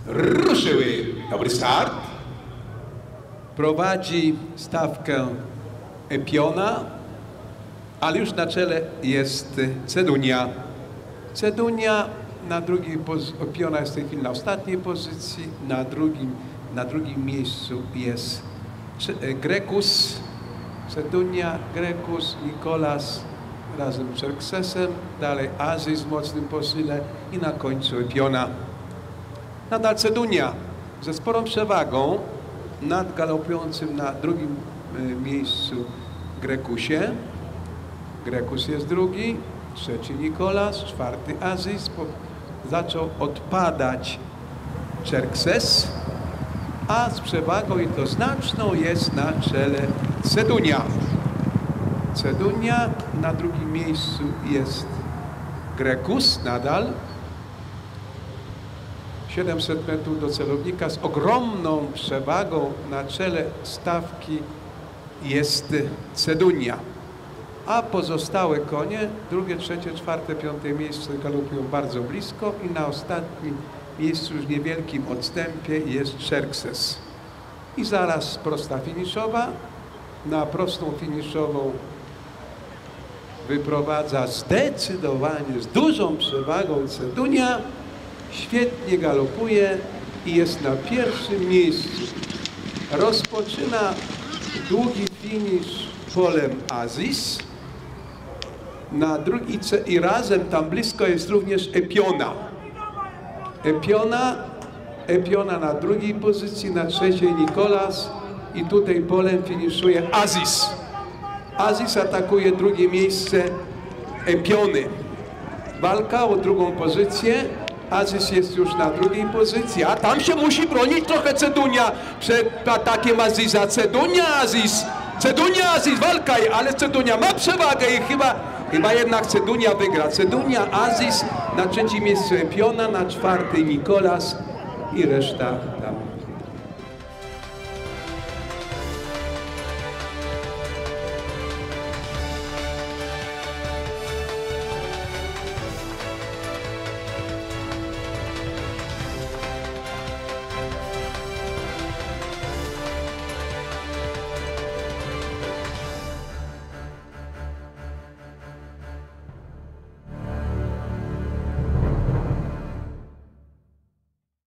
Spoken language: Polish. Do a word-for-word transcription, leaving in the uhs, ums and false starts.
ruszyły. Dobry start. Prowadzi stawkę Epiona, ale już na czele jest Cedunia. Cedunia na drugiej pozycji, Epiona jest w tej chwili na ostatniej pozycji, na drugim, na drugim miejscu jest Grekus, Cedunia, Grekus, Nikolas razem z Xerxesem, dalej Azys w mocnym posile i na końcu Epiona. Nadal Cedunia ze sporą przewagą nad galopującym na drugim miejscu Grekusie. Grekus jest drugi, trzeci Nikolas, czwarty Azys. Zaczął odpadać Xerxes, a z przewagą i to znaczną jest na czele Cedunia. Cedunia, na drugim miejscu jest Grekus nadal. siedemset metrów do celownika z ogromną przewagą na czele stawki jest Cedunia. A pozostałe konie, drugie, trzecie, czwarte, piąte miejsce galopują bardzo blisko i na ostatnim miejscu w niewielkim odstępie jest Xerxes. I zaraz prosta finiszowa. Na prostą finiszową wyprowadza zdecydowanie z dużą przewagą Cedunia. Świetnie galopuje i jest na pierwszym miejscu. Rozpoczyna długi finisz polem Azys. Na drugi i razem tam blisko jest również Epiona. Epiona, Epiona na drugiej pozycji, na trzeciej Nikolas i tutaj polem finiszuje Azys. Azys atakuje drugie miejsce Epiony. Walka o drugą pozycję. Azys jest już na drugiej pozycji, a tam się musi bronić trochę Cedunia przed atakiem Azysa. Cedunia, Azys, Cedunia, Azys, walka, ale Cedunia ma przewagę i chyba, chyba jednak Cedunia wygra. Cedunia, Azys, na trzecim miejscu Epiona, na czwartej Nikolas i reszta